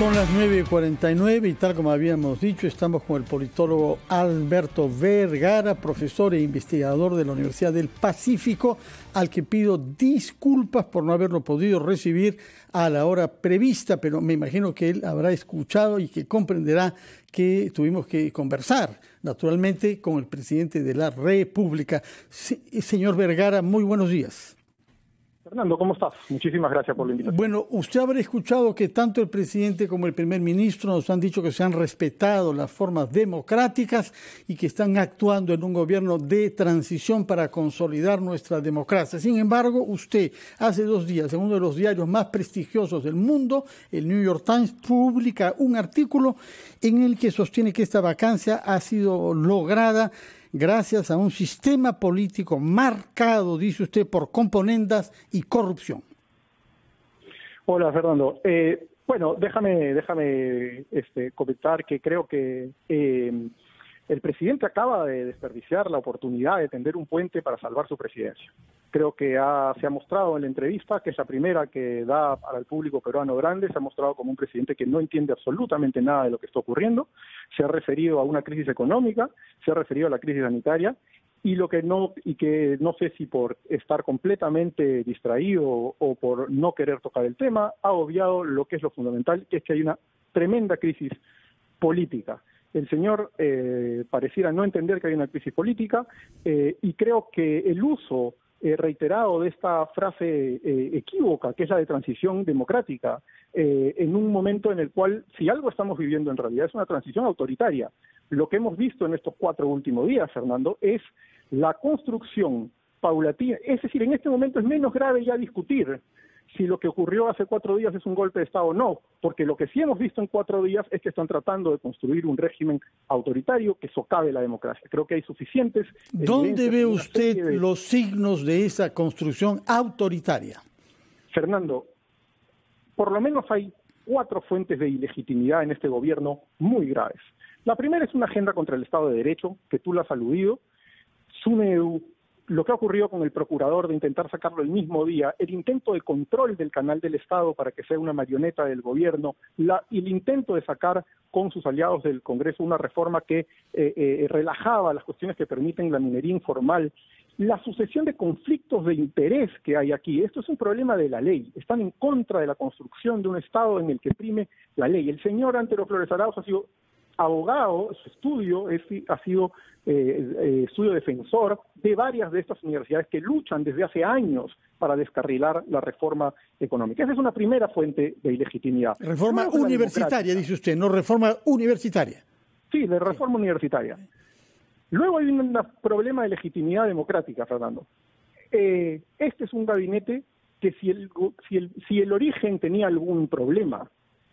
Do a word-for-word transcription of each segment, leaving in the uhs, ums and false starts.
Son las nueve y cuarenta y nueve y tal como habíamos dicho, estamos con el politólogo Alberto Vergara, profesor e investigador de la Universidad del Pacífico, al que pido disculpas por no haberlo podido recibir a la hora prevista, pero me imagino que él habrá escuchado y que comprenderá que tuvimos que conversar, naturalmente, con el presidente de la República. Sí, señor Vergara, muy buenos días. Fernando, ¿cómo estás? Muchísimas gracias por la invitación. Bueno, usted habrá escuchado que tanto el presidente como el primer ministro nos han dicho que se han respetado las formas democráticas y que están actuando en un gobierno de transición para consolidar nuestra democracia. Sin embargo, usted hace dos días, en uno de los diarios más prestigiosos del mundo, el New York Times, publica un artículo en el que sostiene que esta vacancia ha sido lograda gracias a un sistema político marcado, dice usted, por componendas y corrupción. Hola, Fernando. Eh, bueno, déjame, déjame este, comentar que creo que eh, el presidente acaba de desperdiciar la oportunidad de tender un puente para salvar su presidencia. Creo que ha, se ha mostrado en la entrevista, que es la primera que da para el público peruano grande, se ha mostrado como un presidente que no entiende absolutamente nada de lo que está ocurriendo, se ha referido a una crisis económica, se ha referido a la crisis sanitaria, y lo que no, y que no sé si por estar completamente distraído o por no querer tocar el tema, ha obviado lo que es lo fundamental, que es que hay una tremenda crisis política. El señor eh, pareciera no entender que hay una crisis política, eh, y creo que el uso Eh, reiterado de esta frase eh, equívoca, que es la de transición democrática, eh, en un momento en el cual, si algo estamos viviendo en realidad, es una transición autoritaria. Lo que hemos visto en estos cuatro últimos días, Fernando, es la construcción paulatina. Es decir, en este momento es menos grave ya discutir si lo que ocurrió hace cuatro días es un golpe de Estado o no, porque lo que sí hemos visto en cuatro días es que están tratando de construir un régimen autoritario que socave la democracia. Creo que hay suficientes... ¿Dónde ve usted de... los signos de esa construcción autoritaria? Fernando, por lo menos hay cuatro fuentes de ilegitimidad en este gobierno muy graves. La primera es una agenda contra el Estado de Derecho, que tú la has aludido. SUNEDU, lo que ha ocurrido con el procurador de intentar sacarlo el mismo día, el intento de control del canal del Estado para que sea una marioneta del gobierno, la, el intento de sacar con sus aliados del Congreso una reforma que eh, eh, relajaba las cuestiones que permiten la minería informal, la sucesión de conflictos de interés que hay aquí. Esto es un problema de la ley. Están en contra de la construcción de un Estado en el que prime la ley. El señor Antero Flores Arauz ha sido abogado, su estudio es, ha sido eh, eh, estudio defensor de varias de estas universidades que luchan desde hace años para descarrilar la reforma económica. Esa es una primera fuente de ilegitimidad. Reforma no universitaria, dice usted, no reforma universitaria. Sí, de reforma sí. universitaria. Luego hay un problema de legitimidad democrática, Fernando. Eh, este es un gabinete que si el, si el, si el origen tenía algún problema,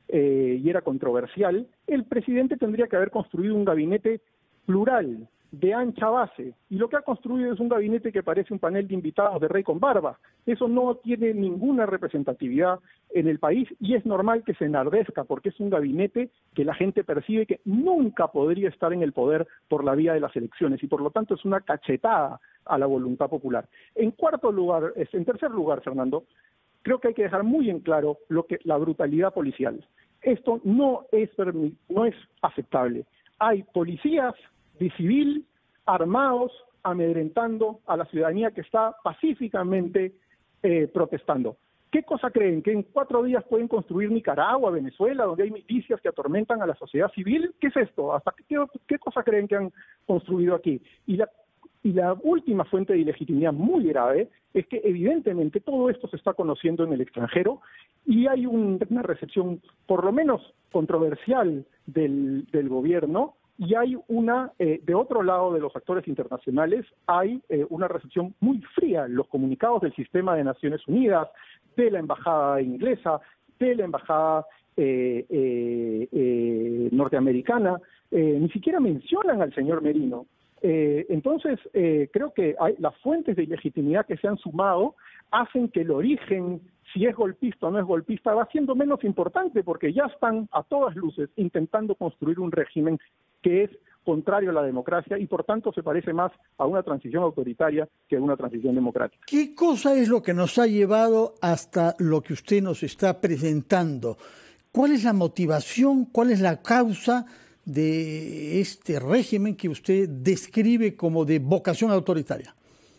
Eh, y era controversial, el presidente tendría que haber construido un gabinete plural, de ancha base, y lo que ha construido es un gabinete que parece un panel de invitados de rey con barba. Eso no tiene ninguna representatividad en el país y es normal que se enardezca porque es un gabinete que la gente percibe que nunca podría estar en el poder por la vía de las elecciones y por lo tanto es una cachetada a la voluntad popular. En cuarto lugar, en tercer lugar, Fernando, creo que hay que dejar muy en claro lo que la brutalidad policial. Esto no es, no es aceptable. Hay policías de civil armados amedrentando a la ciudadanía que está pacíficamente eh, protestando. ¿Qué cosa creen? ¿Que en cuatro días pueden construir Nicaragua, Venezuela, donde hay milicias que atormentan a la sociedad civil? ¿Qué es esto? ¿Hasta qué, qué cosa creen que han construido aquí? Y la Y la última fuente de ilegitimidad muy grave es que evidentemente todo esto se está conociendo en el extranjero y hay un, una recepción por lo menos controversial del, del gobierno y hay una, eh, de otro lado de los actores internacionales, hay eh, una recepción muy fría en los comunicados del sistema de Naciones Unidas, de la embajada inglesa, de la embajada eh, eh, eh, norteamericana, eh, ni siquiera mencionan al señor Merino. Eh, entonces, eh, creo que hay, las fuentes de ilegitimidad que se han sumado hacen que el origen, si es golpista o no es golpista, va siendo menos importante porque ya están a todas luces intentando construir un régimen que es contrario a la democracia y por tanto se parece más a una transición autoritaria que a una transición democrática. ¿Qué cosa es lo que nos ha llevado hasta lo que usted nos está presentando? ¿Cuál es la motivación, cuál es la causa de este régimen que usted describe como de vocación autoritaria?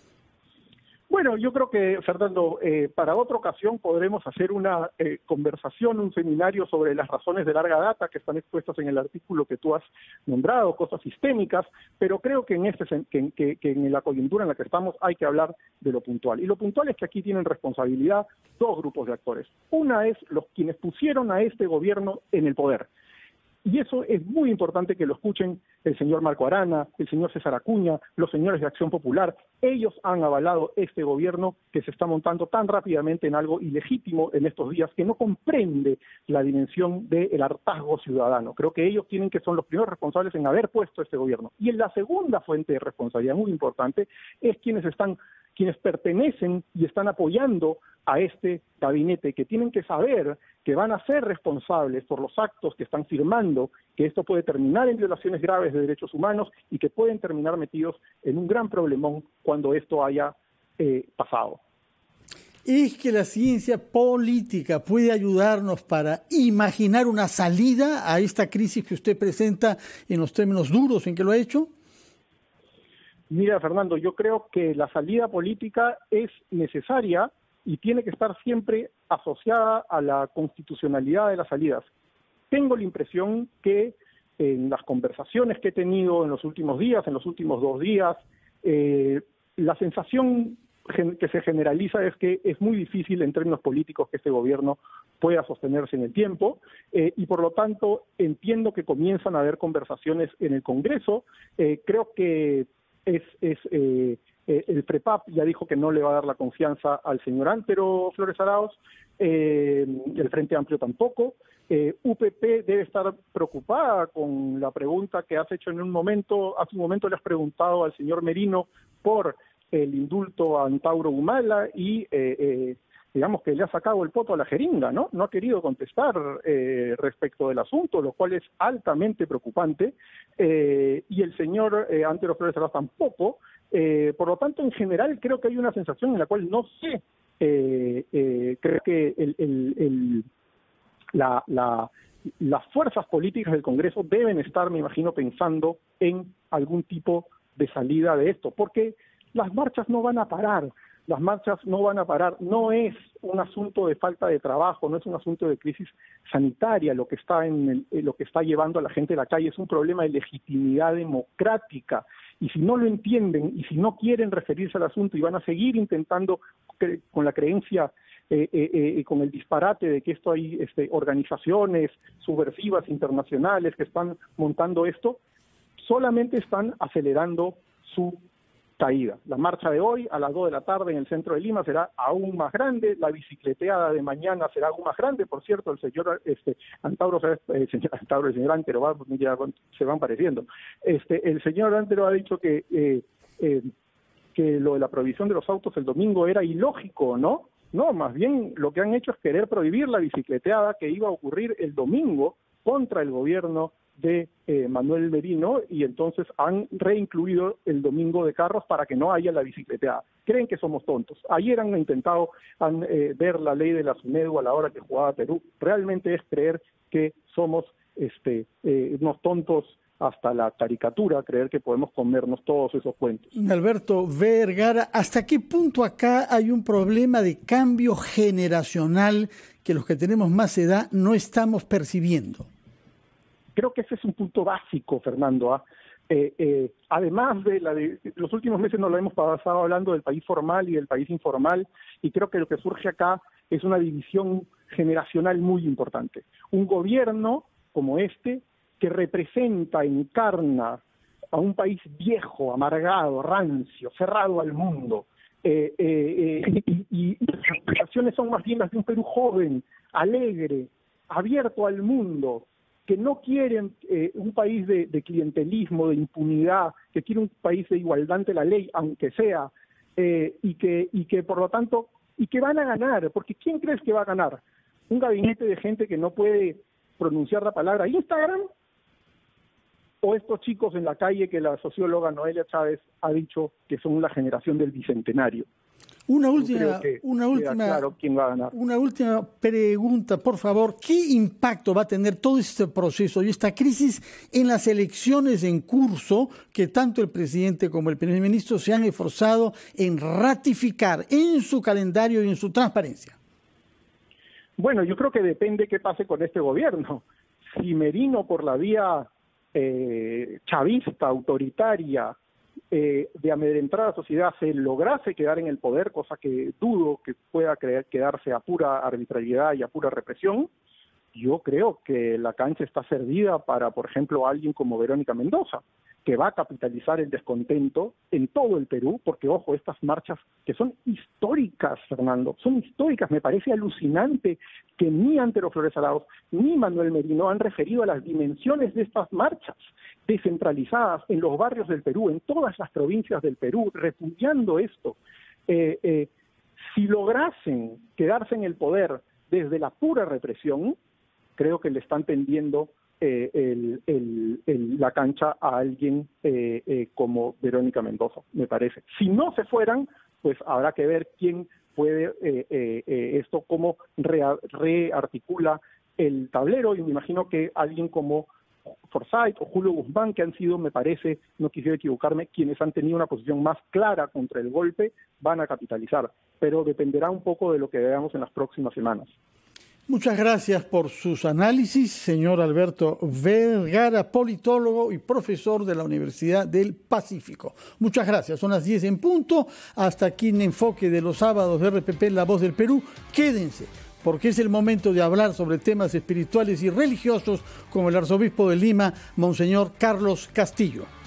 Bueno, yo creo que, Fernando, eh, para otra ocasión podremos hacer una eh, conversación, un seminario sobre las razones de larga data que están expuestas en el artículo que tú has nombrado, cosas sistémicas, pero creo que en, este, que, que, que en la coyuntura en la que estamos hay que hablar de lo puntual. Y lo puntual es que aquí tienen responsabilidad dos grupos de actores. Una es los quienes pusieron a este gobierno en el poder. Y eso es muy importante que lo escuchen el señor Marco Arana, el señor César Acuña, los señores de Acción Popular. Ellos han avalado este gobierno que se está montando tan rápidamente en algo ilegítimo en estos días, que no comprende la dimensión del hartazgo ciudadano. Creo que ellos tienen que son los primeros responsables en haber puesto este gobierno. Y en la segunda fuente de responsabilidad muy importante es quienes están quienes pertenecen y están apoyando a este gabinete, que tienen que saber que van a ser responsables por los actos que están firmando, que esto puede terminar en violaciones graves de derechos humanos y que pueden terminar metidos en un gran problemón cuando esto haya eh, pasado. ¿Es que la ciencia política puede ayudarnos para imaginar una salida a esta crisis que usted presenta en los términos duros en que lo ha hecho? Mira, Fernando, yo creo que la salida política es necesaria y tiene que estar siempre asociada a la constitucionalidad de las salidas. Tengo la impresión que en las conversaciones que he tenido en los últimos días, en los últimos dos días, eh, la sensación que se generaliza es que es muy difícil en términos políticos que este gobierno pueda sostenerse en el tiempo eh, y por lo tanto entiendo que comienzan a haber conversaciones en el Congreso. Eh, creo que es, es eh, eh, el PREPAP ya dijo que no le va a dar la confianza al señor Antero Flores Arauz, eh, el Frente Amplio tampoco. Eh, U P P debe estar preocupada con la pregunta que has hecho en un momento, hace un momento le has preguntado al señor Merino por el indulto a Antauro Humala y eh, eh, digamos que le ha sacado el poto a la jeringa, ¿no? No ha querido contestar eh, respecto del asunto, lo cual es altamente preocupante, eh, y el señor eh, Antero Flores Arauz tampoco. Eh, por lo tanto, en general, creo que hay una sensación en la cual no sé, eh, eh, creo que el, el, el, la, la, las fuerzas políticas del Congreso deben estar, me imagino, pensando en algún tipo de salida de esto, porque las marchas no van a parar. Las marchas no van a parar, no es un asunto de falta de trabajo, no es un asunto de crisis sanitaria lo que está en el, lo que está llevando a la gente a la calle, es un problema de legitimidad democrática. Y si no lo entienden y si no quieren referirse al asunto y van a seguir intentando cre- con la creencia eh, eh, eh, con el disparate de que esto hay este, organizaciones subversivas internacionales que están montando esto, solamente están acelerando su caída. La marcha de hoy a las dos de la tarde en el centro de Lima será aún más grande, la bicicleteada de mañana será aún más grande. Por cierto, el señor este Antauro, el señor Antauro, el señor Antero, va, ya se van pareciendo. Este, el señor Antero ha dicho que eh, eh, que lo de la prohibición de los autos el domingo era ilógico, ¿no? No, más bien lo que han hecho es querer prohibir la bicicleteada que iba a ocurrir el domingo contra el gobierno de eh, Manuel Merino, y entonces han reincluido el domingo de carros para que no haya la bicicleteada. Creen que somos tontos. Ayer han intentado han, eh, ver la ley de la SUNEDU a la hora que jugaba Perú. Realmente es creer que somos este, eh, unos tontos hasta la caricatura, creer que podemos comernos todos esos cuentos. Alberto Vergara, ¿hasta qué punto acá hay un problema de cambio generacional que los que tenemos más edad no estamos percibiendo? Creo que ese es un punto básico, Fernando. ¿ah? Eh, eh, además de, la de los últimos meses nos lo hemos pasado hablando del país formal y del país informal, y creo que lo que surge acá es una división generacional muy importante. Un gobierno como este que representa, encarna a un país viejo, amargado, rancio, cerrado al mundo, eh, eh, eh, y, y, y las aspiraciones son más bien las de un Perú joven, alegre, abierto al mundo, que no quieren eh, un país de, de clientelismo, de impunidad, que quiere un país de igualdad ante la ley, aunque sea, eh, y que y que por lo tanto, y que van a ganar, porque ¿quién crees que va a ganar? ¿Un gabinete de gente que no puede pronunciar la palabra Instagram? ¿O estos chicos en la calle que la socióloga Noelia Chávez ha dicho que son la generación del bicentenario? Una última, que una última, claro quién va a ganar. Una última pregunta, por favor. ¿Qué impacto va a tener todo este proceso y esta crisis en las elecciones en curso que tanto el presidente como el primer ministro se han esforzado en ratificar en su calendario y en su transparencia? Bueno, yo creo que depende qué pase con este gobierno. Si Merino, por la vía eh, chavista, autoritaria, Eh, de amedrentar a la sociedad, se lograse quedar en el poder, cosa que dudo que pueda creer, quedarse a pura arbitrariedad y a pura represión, yo creo que la cancha está servida para, por ejemplo, alguien como Verónica Mendoza, que va a capitalizar el descontento en todo el Perú, porque, ojo, estas marchas que son históricas, Fernando, son históricas. Me parece alucinante que ni Antero Flores Arauz ni Manuel Merino han referido a las dimensiones de estas marchas descentralizadas en los barrios del Perú, en todas las provincias del Perú, repudiando esto. Eh, eh, si lograsen quedarse en el poder desde la pura represión, creo que le están tendiendo eh, el, el, el, la cancha a alguien eh, eh, como Verónica Mendoza, me parece. Si no se fueran, pues habrá que ver quién puede eh, eh, eh, esto, cómo rea, rearticula el tablero, y me imagino que alguien como Forsyth o Julio Guzmán, que han sido, me parece, no quisiera equivocarme, quienes han tenido una posición más clara contra el golpe, van a capitalizar, pero dependerá un poco de lo que veamos en las próximas semanas. Muchas gracias por sus análisis, señor Alberto Vergara, politólogo y profesor de la Universidad del Pacífico. Muchas gracias. Son las diez en punto. Hasta aquí en Enfoque de los sábados de R P P, La Voz del Perú. Quédense, porque es el momento de hablar sobre temas espirituales y religiosos con el arzobispo de Lima, Monseñor Carlos Castillo.